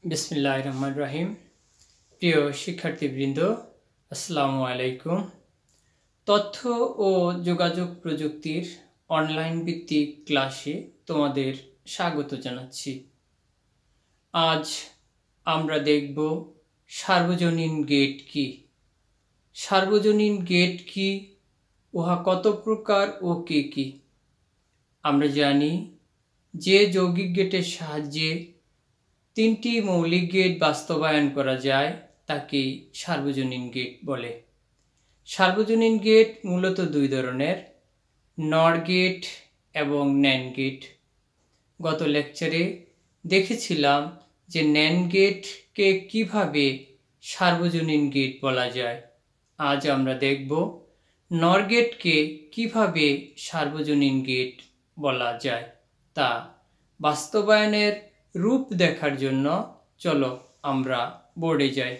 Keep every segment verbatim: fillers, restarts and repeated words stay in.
बिस्मिल्लाहिर रहमानिर रहीम। প্রিয় শিক্ষার্থীবৃন্দ, আসসালামু আলাইকুম। তথ্য ও যোগাযোগ প্রযুক্তির অনলাইন ভিত্তিক ক্লাসে তোমাদের স্বাগত জানাচ্ছি। আজ আমরা দেখব সার্বজনীন গেট কি। সার্বজনীন গেট কি, উহা কত প্রকার ও কি কি। আমরা জানি যে যৌগিক গেটের সাহায্যে তিনটি মৌলিক গেট বাস্তবায়ন করা যায় তাকে সার্বজনীন গেট বলে। সার্বজনীন গেট মূলত দুই ধরনের, নর গেট এবং ন্যান্ড গেট। গত লেকচারে দেখেছিলাম যে ন্যান্ড গেটকে কিভাবে সার্বজনীন গেট বলা যায়। আজ আমরা দেখব নর গেটকে কিভাবে সার্বজনীন গেট বলা যায় তা বাস্তবায়নের রূপ দেখার জন্য চলো আমরা বোর্ডে যাই।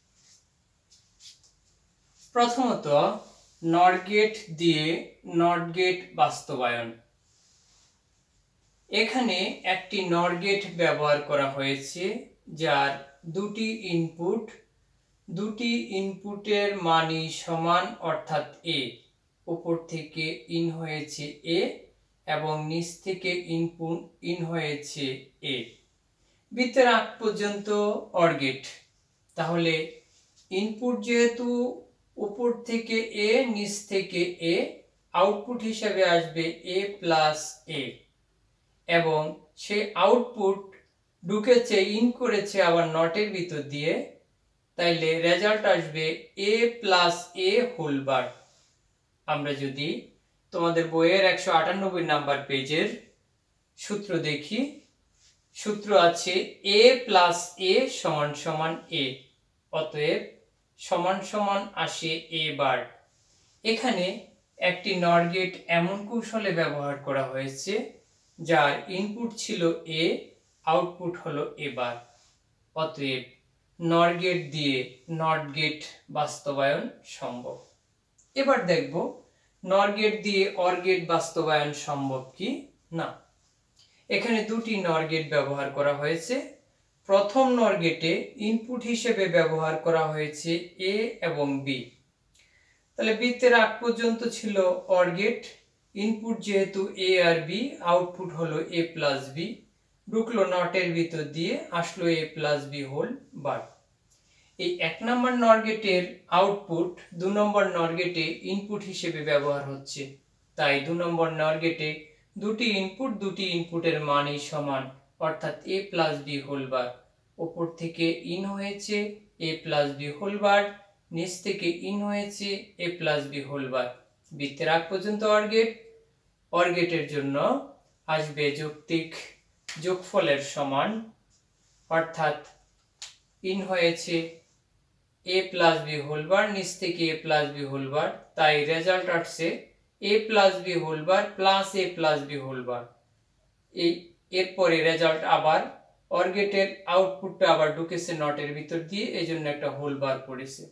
প্রথমত নর গেট দিয়ে নট গেট বাস্তবায়ন। এখানে একটি নর গেট ব্যবহার করা হয়েছে যার দুটি ইনপুট দুটি ইনপুটের মানই সমান, অর্থাৎ এ। উপর থেকে ইন হয়েছে এ এবং নিচ থেকে ইনপুট ইন হয়েছে এ। বৃত্তের আগ পর্যন্ত অর গেট। তাহলে ইনপুট যেহেতু উপর থেকে এ, নিচ থেকে এ, আউটপুট হিসেবে আসবে এ প্লাস এ এবং সে আউটপুট ঢুকেছে, ইন করেছে আবার নটের ভিতর দিয়ে, তাইলে রেজাল্ট আসবে এ প্লাস এ হোল বার। আমরা যদি তোমাদের বইয়ের একশো আটানব্বই নাম্বার পেজের সূত্র দেখি, সূত্র আছে এ প্লাস এ সমান সমান এ, অতএব সমান সমান আসে এ বার। এখানে একটি নর গেট এমন কৌশলে ব্যবহার করা হয়েছে যার ইনপুট ছিল এ, আউটপুট হলো এ বার। অতএব নর গেট দিয়ে নট গেট বাস্তবায়ন সম্ভব। এবার দেখব নর গেট দিয়ে অর গেট বাস্তবায়ন সম্ভব কি না। এখানে দুটি নর গেট ব্যবহার করা হয়েছে। প্রথম নর গেটে ইনপুট হিসেবে ব্যবহার করা হয়েছে এ এবং বি। তাহলে বৃত্তের আগ পর্যন্ত ছিল অর গেট, ইনপুট যেহেতু এ আর বি, আউটপুট হলো এ প্লাস বি, ঢুকলো নটের ভিতর দিয়ে, আসলো A plus B whole bar. এই এক নম্বর নর গেটের আউটপুট দু নম্বর নর গেটে ইনপুট হিসেবে ব্যবহার হচ্ছে, তাই দু নম্বর নর গেটে দুটি ইনপুট দুটি ইনপুটের মানই সমান, অর্থাৎ A plus B whole bar. উপর থেকে ইন হয়েছে A plus B whole bar, নিচ থেকে ইন হয়েছে A plus B whole bar. বৃত্তের আগ পর্যন্ত অর গেট। অর গেটের জন্য আসবে যৌক্তিক যোগফলের সমান, অর্থাৎ ইন হয়েছে A plus B whole bar, নিচ থেকে A plus B whole bar, তাই রেজাল্ট আসছে A plus B whole bar plus A plus B whole bar. এই এরপরে রেজাল্ট আবার অর গেটের আউটপুটটা আবার ঢুকেছে নটের ভিতর দিয়ে, এই জন্য একটা হোল বার পড়েছে।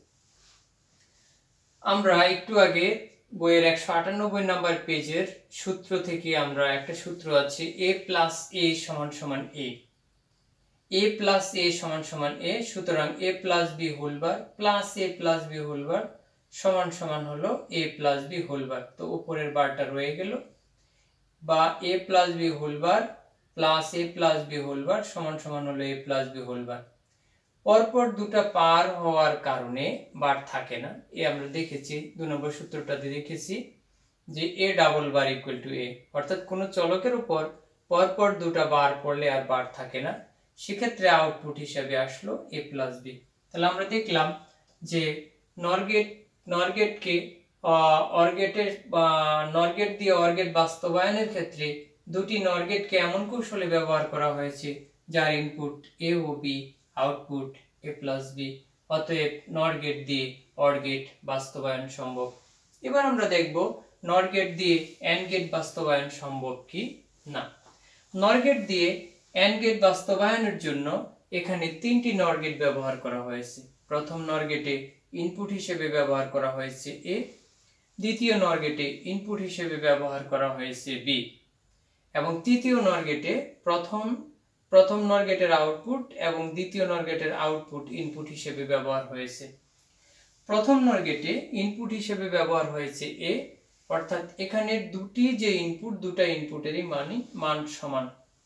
আমরা একটু আগে বইয়ের একশো আটানব্বই নাম্বার পেজের সূত্র থেকে আমরা একটা সূত্র আছে এ প্লাস এ সমান সমান এ, এ প্লাস এ সমান সমান এ, সুতরাং A plus B whole bar plus A plus B whole bar সমান সমান হলো A plus B whole bar. তো উপরের বারটা রয়ে গেল, বা A plus B whole bar plus A plus B whole bar সমান সমান হলো A plus B whole bar. পরপর দুটা পার হওয়ার কারণে বার থাকে না, এ আমরা দেখেছি দু নম্বর সূত্রটাতে দেখেছি যে A double bar equal to A, অর্থাৎ কোন চলকের উপর পরপর দুটা বার পড়লে আর বার থাকে না, সেক্ষেত্রে আউটপুট হিসাবে আসলো এ প্লাস বি। তাহলে আমরা দেখলাম যে নর গেট নর গেটকে অর গেটের নর গেট দিয়ে অর গেট বাস্তবায়নের ক্ষেত্রে দুটি নর গেটকে এমন কৌশলে ব্যবহার করা হয়েছে যার ইনপুট এ ও B, output A plus B. অতএব নর গেট দিয়ে অর গেট বাস্তবায়ন সম্ভব। এবার আমরা দেখব নর গেট দিয়ে এন্ড গেট বাস্তবায়ন সম্ভব কি না। নর গেট দিয়ে এন্ড গেট বাস্তবায়নের জন্য এখানে তিনটি নর গেট ব্যবহার করা হয়েছে। প্রথম নর গেটে ইনপুট হিসেবে ব্যবহার করা হয়েছে এ, দ্বিতীয় নর গেটে ইনপুট হিসেবে ব্যবহার করা হয়েছে বি এবং তৃতীয় নর গেটে প্রথম প্রথম নর গেটের আউটপুট এবং দ্বিতীয় নর গেটের আউটপুট ইনপুট হিসেবে ব্যবহার হয়েছে। প্রথম নর গেটে ইনপুট হিসেবে ব্যবহার হয়েছে এ, অর্থাৎ এখানে দুটি যে ইনপুট, দুটা ইনপুটেরই মানই মান সমান।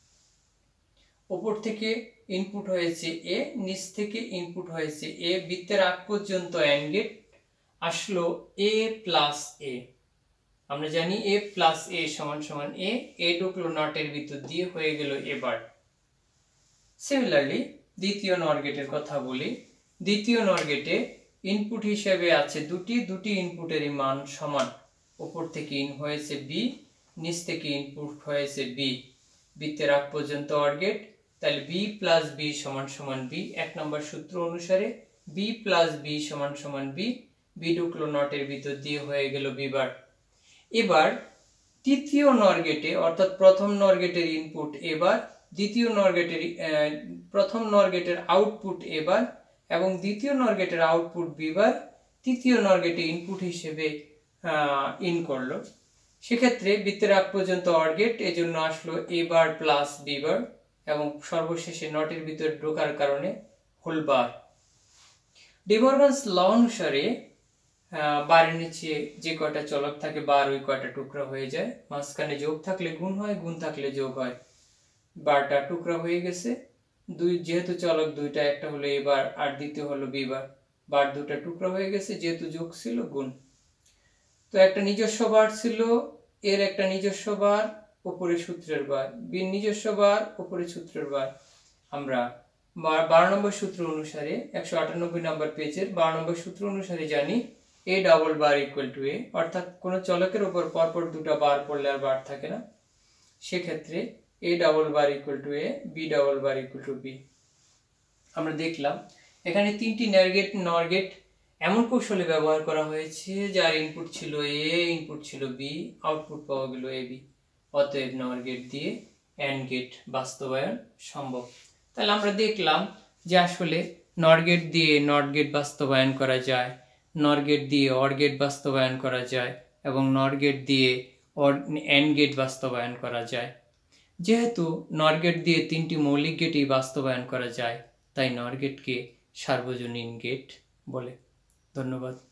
উপর থেকে ইনপুট হয়েছে এ, নিচ থেকে ইনপুট হয়েছে এ, বৃত্তের আগ পর্যন্ত অ্যান্ড গেট আসলো এ প্লাস এ। আমরা জানি এ প্লাস এ সমান সমান এ, এ ঢুকলো নটের ভিতর দিয়ে, হয়ে গেল এবার। সিমিলারলি দ্বিতীয় নর গেটের কথা বলি। দ্বিতীয় নর গেটে ইনপুট হিসেবে আছে দুটি, দুটি ইনপুটেরই মান সমান। উপর থেকে ইন হয়েছে বি, নিচ থেকে ইনপুট হয়েছে বি, বৃত্তের আগ পর্যন্ত অর গেট, তাহলে বি প্লাস বি সমান সমান বি। এক নম্বর সূত্র অনুসারে বি প্লাস বি সমান সমান বি, বি ঢুকলো নটের ভিতর দিয়ে, হয়ে গেল বি বার। এবার তৃতীয় নর গেটে, অর্থাৎ প্রথম নর গেটের ইনপুট এবার, দ্বিতীয় নর গেটের প্রথম নর গেটের আউটপুট এবার এবং দ্বিতীয় নর গেটের আউটপুট বিবার, তৃতীয় নর গেটে ইনপুট হিসেবে ইন করলো। সেক্ষেত্রে বৃত্তের আগ পর্যন্ত অর গেট, এজন্য আসলো এ বার প্লাস বি বার এবং সর্বশেষে নটের ভিতর ঢোকার কারণে whole bar. De Morgan's law অনুসারে বারের নিচে যে কয়টা চলক থাকে বার ওই কয়টা টুকরা হয়ে যায়, মাঝখানে যোগ থাকলে গুণ হয়, গুণ থাকলে যোগ হয়। বারটা টুকরা হয়ে গেছে, দুই যেহেতু চলক দুইটা, একটা হলো এ বার আর দ্বিতীয় হলো বি বার, বার দুটা টুকরা হয়ে গেছে, যেহেতু যোগ ছিল গুণ। তো একটা নিজস্ব বার ছিল, এর একটা নিজস্ব বার, উপরে সূত্রের বার, বির নিজস্ব বার, উপরে সূত্রের বার। আমরা বারো নম্বর সূত্র অনুসারে, একশো আটানব্বই নম্বর পেজের বারো নম্বর সূত্র অনুসারে জানি A double bar equal to A, অর্থাৎ কোন চলকের উপর পরপর দুটা বার পড়লে আর বার থাকে না। সেক্ষেত্রে A double bar equal to A, B double bar equal to B. আমরা দেখলাম এখানে তিনটি নর গেট নর গেট এমন কৌশলে ব্যবহার করা হয়েছে যার ইনপুট ছিল এ, ইনপুট ছিল বি, আউটপুট পাওয়া গেল এ বি। অতএব নর গেট দিয়ে অ্যান্ড গেট বাস্তবায়ন সম্ভব। তাহলে আমরা দেখলাম যে আসলে নর গেট দিয়ে নট গেট বাস্তবায়ন করা যায়, নর গেট দিয়ে অর গেট বাস্তবায়ন করা যায় এবং নর গেট দিয়ে অর অ্যান্ড গেট বাস্তবায়ন করা যায়। যেহেতু নর গেট দিয়ে তিনটি মৌলিক গেটই বাস্তবায়ন করা যায়, তাই নর গেটকে সার্বজনীন গেট বলে। ধন্যবাদ।